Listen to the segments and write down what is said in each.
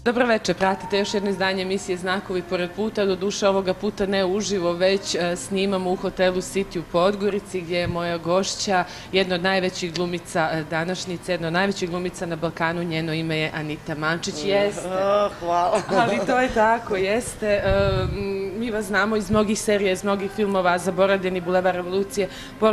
Dobro večer, pratite još jedno izdanje emisije Znakovi pored puta, do duše ovoga puta ne uživo, već snimamo u hotelu City u Podgorici gdje je moja gošća, jedna od najvećih glumica današnjice, jedna od najvećih glumica na Balkanu, njeno ime je Anita Mančić, jeste. Hvala. Ali to je tako, jeste. Mi vas znamo iz mnogih serija, iz mnogih filmova, Zaboravljeni, Bulevar revolucije,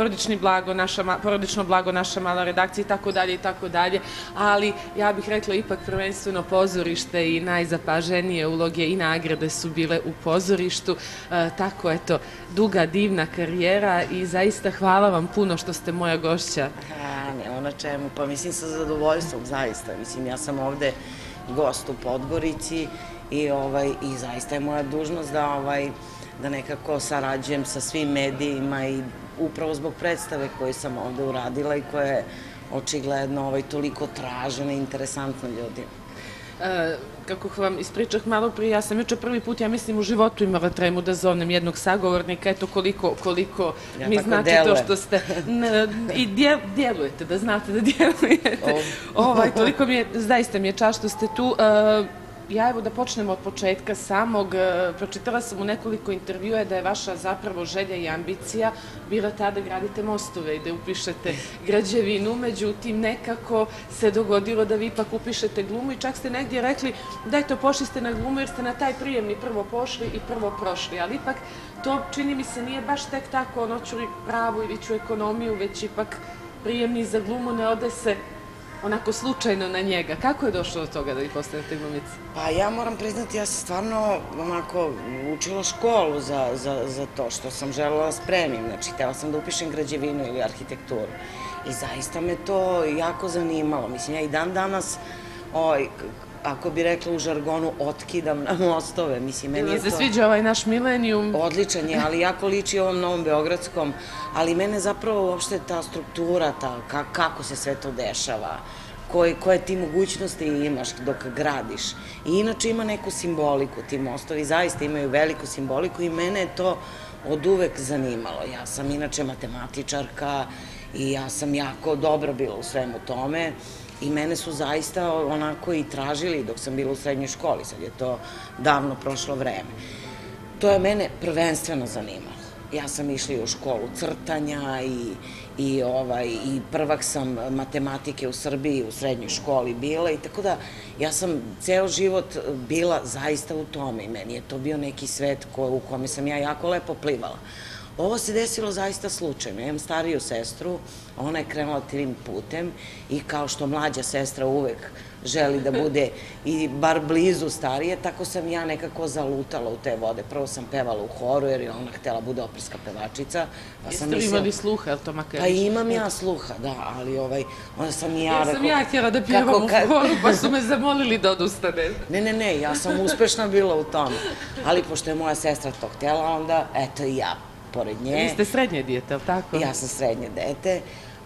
Porodično blago, naša mala redakcija i tako dalje i tako dalje, ali ja bih rekla ipak prvenstveno pozorište i najzapaženije uloge i nagrade su bile u pozorištu. Tako, eto, duga, divna karijera i zaista hvala vam puno što ste moja gošća. Nema na čemu, pa mislim sa zadovoljstvom, zaista. Mislim, ja sam ovde gost u Podgorici i zaista je moja dužnost da nekako sarađujem sa svim medijima i upravo zbog predstave koju sam ovde uradila i koja je očigledno toliko tražena i interesantna ljudima. Kako vam ispričah malo prije, ja sam juče prvi put, ja mislim, u životu imala tremu da zovnem jednog sagovornika, eto koliko mi znači to što ste i djelujete, da znate da djelujete. Toliko mi je, zaista mi je čast što ste tu. Ja evo da počnemo od početka samog, pročitala sam u nekoliko intervjua da je vaša zapravo želja i ambicija bila ta da gradite mostove i da upišete građevinu, međutim nekako se dogodilo da vi ipak upišete glumu i čak ste negdje rekli dajte pošli ste na glumu jer ste na taj prijemni prvo pošli i prvo prošli, ali ipak to čini mi se nije baš tek tako ono ću pravu ili ću ekonomiju, već ipak prijemni za glumu ne ode se onako slučajno na njega. Kako je došlo do toga da vi postanete glumica? Pa ja moram priznati, ja sam stvarno onako učila školu za to što sam želela da spremim. Znači, htjela sam da upišem građevinu ili arhitekturu. I zaista me to jako zanimalo. Mislim, ja i dan danas, ako bi rekla u žargonu, otkidam na mostove. Mislim, meni je to... Jel se sviđa ovaj naš milenijum? Odličan je, ali jako liči ovom Novom Beogradskom. Ali mene zapravo uopšte ta struktura, kako se sve to dešava, koje ti mogućnosti imaš dok gradiš. I inače ima neku simboliku, ti mostovi zaista imaju veliku simboliku i mene je to od uvek zanimalo. Ja sam inače matematičarka i ja sam jako dobra bila u svemu tome i mene su zaista onako i tražili dok sam bila u srednjoj školi, sad je to davno prošlo vreme. To je mene prvenstveno zanimalo. Ja sam išla i u školu crtanja i prvak sam matematike u Srbiji u srednjoj školi bila i tako da ja sam ceo život bila zaista u tome i meni je to bio neki svet u kome sam ja jako lepo plivala. Ovo se desilo zaista slučajno. Ja imam stariju sestru, ona je krenula tim putem i kao što mlađa sestra uvek želi da bude i bar blizu starije, tako sam ja nekako zalutala u te vode. Prvo sam pevala u horu jer je ona htela bude operska pevačica. Jeste li imali sluha, je li to makar? Pa imam ja sluha, da, ali onda sam i ja rekao... Ja sam ja htjela da pjevam u horu, pa su me zamolili da odustane. Ne, ja sam uspešna bila u tome. Ali pošto je moja sestra to htjela, onda eto i ja pored nje. Vi ste srednje dijete, ali tako? Ja sam srednje dete.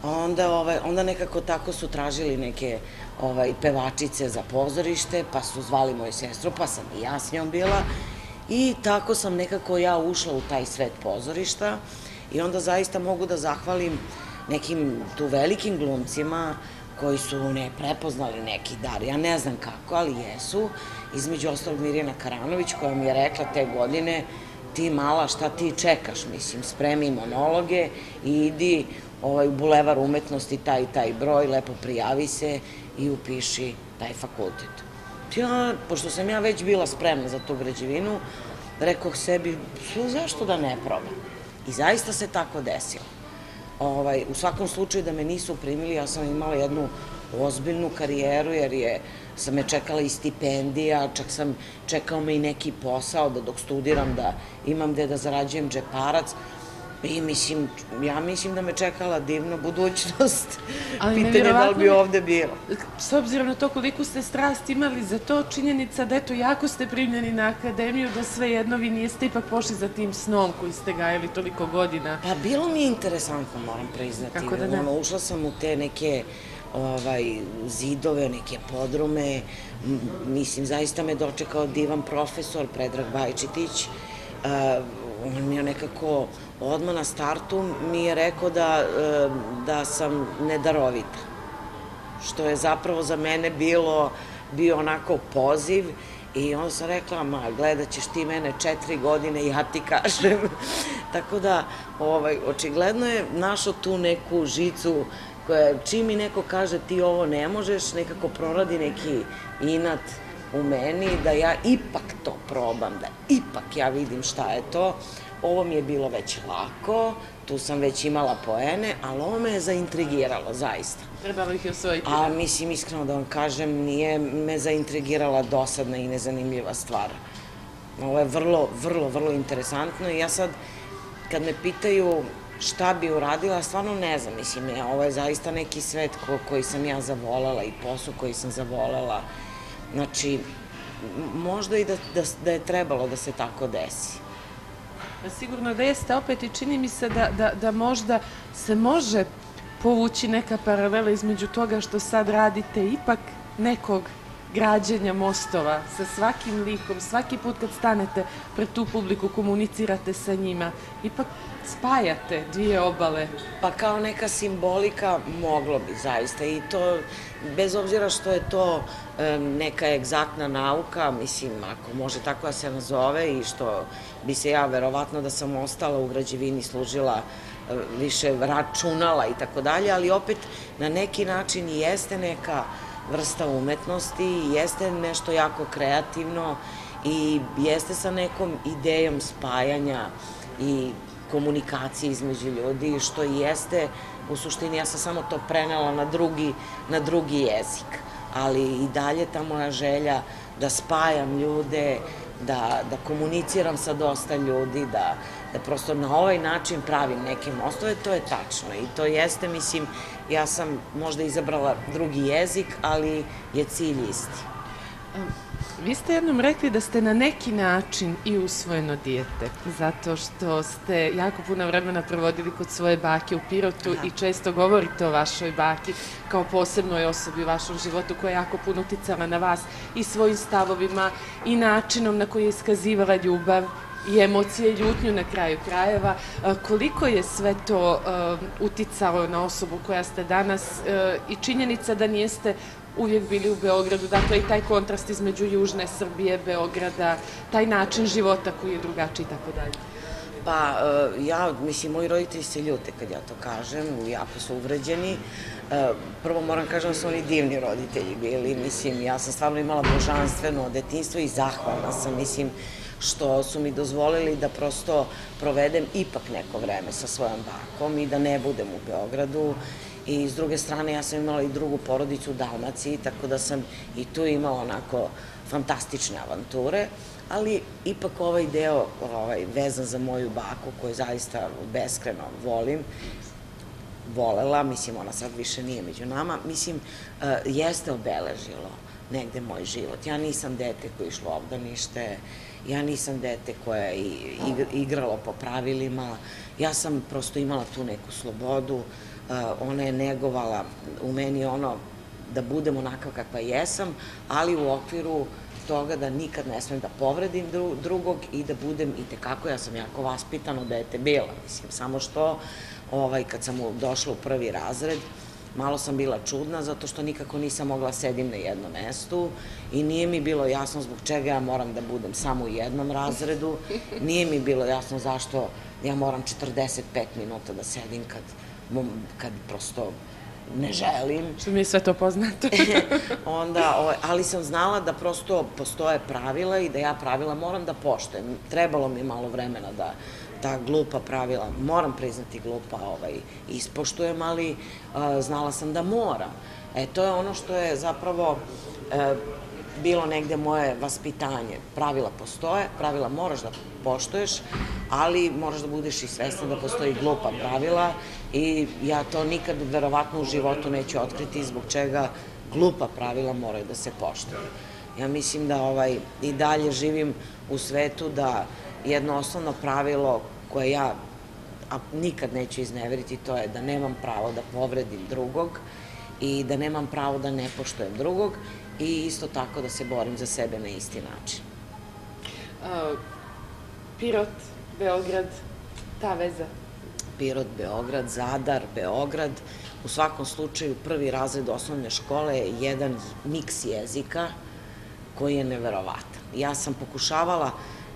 Onda nekako tako su tražili neke pevačice za pozorište, pa su zvali moju sestru, pa sam i ja s njom bila. I tako sam nekako ja ušla u taj svet pozorišta i onda zaista mogu da zahvalim nekim tu velikim glumcima koji su prepoznali neki dar. Ja ne znam kako, ali jesu. Između ostalog Mirjana Karanović koja mi je rekla te godine ti mala, šta ti čekaš, mislim, spremi monologe i idi u Bulevar umetnosti taj broj, lepo prijavi se i upiši taj fakultet. Pošto sam ja već bila spremna za tu građevinu, rekoh sebi, zašto da ne probam? I zaista se tako desilo. U svakom slučaju da me nisu primili, ja sam imala jednu ozbiljnu karijeru jer sam me čekala i stipendija, čak sam čekao me i neki posao da dok studiram da imam gde da zarađujem džeparac i ja mislim da me čekala divna budućnost. Pitanje da li bi ovde bilo. S obzirom na to koliko ste strast imali za to, činjenica da eto jako ste primljeni na akademiju, da svejedno vi niste ipak pošli za tim snom koji ste gajali toliko godina. Pa bilo mi je interesantno, moram priznati. Kako da ne? Ušla sam u te neke zidove, neke podrume, mislim, zaista me dočekao divan profesor Predrag Bajčetić. On mi je nekako odmah na startu mi je rekao da sam nedarovita, što je zapravo za mene bilo bio onako poziv i onda sam rekla, ma gledat ćeš ti mene 4 godine i ja ti kažem. Tako da, očigledno je našao tu neku žicu koja, čim mi neko kaže ti ovo ne možeš, nekako proradi neki inat u meni, da ja ipak to probam, da ipak ja vidim šta je to. Ovo mi je bilo već lako, tu sam već imala poene, ali ovo me je zaintrigiralo, zaista. Trebalo ih je osvojiti. A mislim, iskreno da vam kažem, nije me zaintrigirala dosadna i nezanimljiva stvar. Ovo je vrlo, vrlo, vrlo interesantno i ja sad, kad me pitaju šta bi uradila, stvarno ne znam, mislim, ovo je zaista neki svet koji sam ja zavolela i posao koji sam zavolela. Znači, možda i da je trebalo da se tako desi. Sigurno da jeste, opet i čini mi se da možda se može povući neka paralela između toga što sad radite, ipak nekog građenja mostova sa svakim likom, svaki put kad stanete pred tu publiku, komunicirate sa njima, ipak spajate dvije obale. Pa kao neka simbolika moglo bi zaista i to, bez obzira što je to neka egzaktna nauka, mislim, ako može tako da se nazove i što bi se ja verovatno da sam ostala u građevini služila više računala i tako dalje, ali opet na neki način i jeste neka vrsta umetnosti, jeste nešto jako kreativno i jeste sa nekom idejom spajanja i komunikacije između ljudi, što i jeste, u suštini ja sam samo to prenela na drugi jezik, ali i dalje ta moja želja da spajam ljude, da komuniciram sa dosta ljudi, da prosto na ovaj način pravim neke mostove, to je tačno i to jeste, mislim, ja sam možda izabrala drugi jezik, ali je cilj isti. Vi ste jednom rekli da ste na neki način i usvojeno dijete, zato što ste jako puno vremena provodili kod svoje bake u Pirotu i često govorite o vašoj baki kao posebnoj osobi u vašom životu koja je jako puno uticala na vas i svojim stavovima i načinom na koji je iskazivala ljubav i emocije i ljutnju na kraju krajeva. Koliko je sve to uticalo na osobu koja ste danas i činjenica da nijeste uvijek bili u Beogradu, dakle i taj kontrast između južne Srbije, Beograda, taj način života koji je drugačiji i tako dalje? Pa, ja, mislim, moji roditelji se ljute kad ja to kažem, jako su uvređeni. Prvo moram kažem da su oni divni roditelji bili, mislim, ja sam stvarno imala božanstveno detinjstvo i zahvalna sam, mislim, što su mi dozvolili da prosto provedem ipak neko vreme sa svojom bakom i da ne budem u Beogradu. I s druge strane, ja sam imala i drugu porodicu u Dalmaciji, tako da sam i tu imala onako fantastične avanture, ali ipak ovaj deo vezan za moju baku, koju zaista beskreno volela, mislim, ona sad više nije među nama, mislim, jeste obeležilo negde moj život. Ja nisam dete koje je išlo u obdanište, ja nisam dete koje je igralo po pravilima, ja sam prosto imala tu neku slobodu, ona je negovala u meni ono da budem onakav kakva jesam, ali u okviru toga da nikad ne smem da povredim drugog i da budem itekako, ja sam jako vaspitano dete bila, mislim, samo što kad sam došla u prvi razred, malo sam bila čudna zato što nikako nisam mogla sedim na jednom mestu i nije mi bilo jasno zbog čega ja moram da budem samo u jednom razredu, nije mi bilo jasno zašto ja moram 45 minuta da sedim kad prosto ne želim. Što mi je sve to poznato. Ali sam znala da prosto postoje pravila i da ja pravila moram da poštujem. Trebalo mi malo vremena da ta glupa pravila, moram priznati glupa, ispoštujem, ali znala sam da moram. To je ono što je zapravo bilo negde moje vaspitanje. Pravila postoje, pravila moraš da poštuješ, ali moraš da budeš i svesna da postoji glupa pravila i ja to nikad verovatno u životu neću otkriti zbog čega glupa pravila moraju da se poštuju. Ja mislim da i dalje živim u svetu da jedno osnovno pravilo koje ja nikad neću izneveriti, to je da nemam pravo da povredim drugog i da nemam pravo da ne poštujem drugog i isto tako da se borim za sebe na isti način. Pirot, Beograd, ta veza? Pirot, Beograd, Zadar, Beograd. U svakom slučaju prvi razred osnovne škole je jedan miks jezika koji je neverovatan. Ja sam pokušavala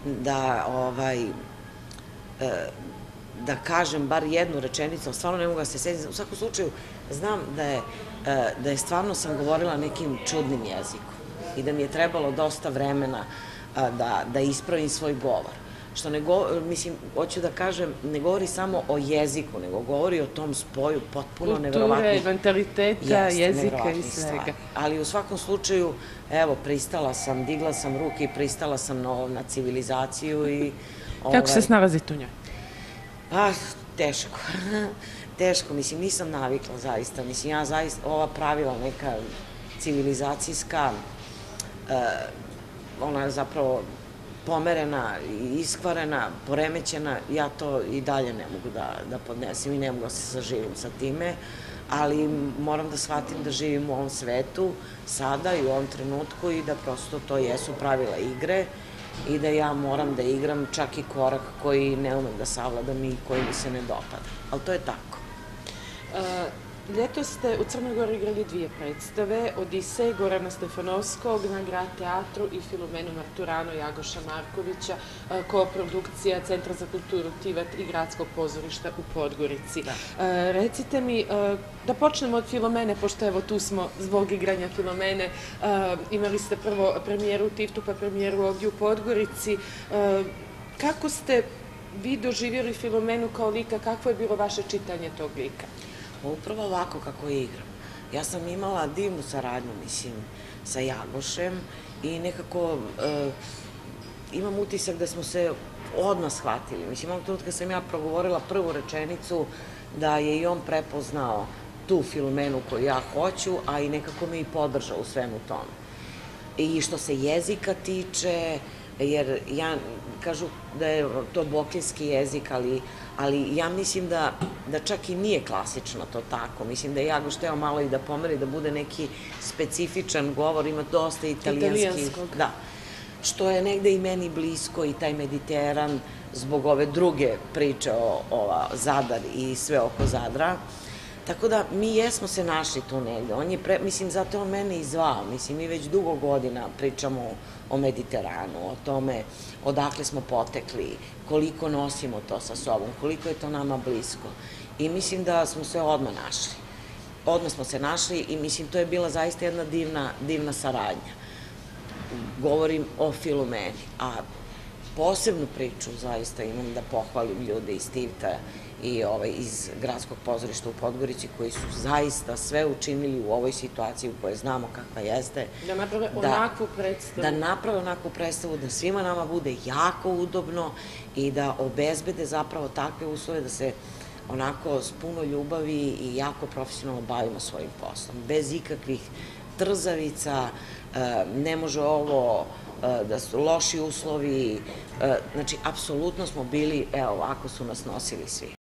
da kažem bar jednu rečenicu, ali stvarno ne mogu da se setim. U svakom slučaju znam da je stvarno sam govorila nekim čudnim jezikom i da mi je trebalo dosta vremena da ispravim svoj govor. Što ne govori, mislim, hoću da kažem, ne govori samo o jeziku, nego govori o tom spoju potpuno neverovatnih... Kulture, mentaliteta, jezika i svega. Ali u svakom slučaju, evo, pristala sam, digla sam ruke i pristala sam na civilizaciju i... Kako se snalazite u njoj? Pa, teško. Teško, mislim, nisam navikla zaista. Mislim, ja zaista, ova pravila neka civilizacijska, ona je zapravo pomerena, iskvarena, poremećena, ja to i dalje ne mogu da podnesem i ne mogu da se saživim sa time, ali moram da shvatim da živim u ovom svetu sada i u ovom trenutku i da prosto to jesu pravila igre i da ja moram da igram čak i korak koji ne umem da savladam i koji mi se ne dopada. Ali to je tako. Ljeto ste u Crnoj Gori igrali dvije predstave, Odisej Gorana Stefanovskog na Grad teatru i Filomenu Marturano Jagoša Markovića, koprodukcija Centra za kulturu Tivat i Gradskog pozorišta u Podgorici. Recite mi, da počnemo od Filomene, pošto evo tu smo zbog igranja Filomene, imali ste prvo premijeru u Tivtu pa premijeru ovdje u Podgorici. Kako ste vi doživjeli Filomenu kao lika, kakvo je bilo vaše čitanje tog lika? Upravo ovako kako igram. Ja sam imala divnu saradnju, mislim, sa Jagošem i nekako imam utisak da smo se odmah shvatili. Mislim, ovog trenutka sam ja progovorila prvu rečenicu da je i on prepoznao tu Filomenu koju ja hoću, a i nekako me i podržao u svemu tome. I što se jezika tiče, jer kažu da je to bokeljski jezik, ali ja mislim da čak i nije klasično to tako. Mislim da je Jagoš teo malo i da pomeri, da bude neki specifičan govor, ima dosta italijanskog. Da, što je negde i meni blisko i taj Mediteran zbog ove druge priče o Zadar i sve oko Zadra. Tako da mi jesmo se našli tu negde. Mislim, zato je on mene i zvao. Mislim, mi već dugo godina pričamo o Mediteranu, o tome odakle smo potekli, koliko nosimo to sa sobom, koliko je to nama blisko. I mislim da smo se odmah našli. Odmah smo se našli i mislim, to je bila zaista jedna divna saradnja. Govorim o Filomeni, a posebnu priču zaista imam da pohvalim ljude iz Tivta i iz Gradskog pozorišta u Podgorici koji su zaista sve učinili u ovoj situaciji u kojoj znamo kakva jeste. Da naprave onakvu predstavu. Da naprave onakvu predstavu, da svima nama bude jako udobno i da obezbede zapravo takve uslove da se onako s puno ljubavi i jako profesionalno bavimo svojim poslom. Bez ikakvih trzavica, ne može ovo da su loši uslovi, znači apsolutno smo bili, evo ovako su nas nosili svi.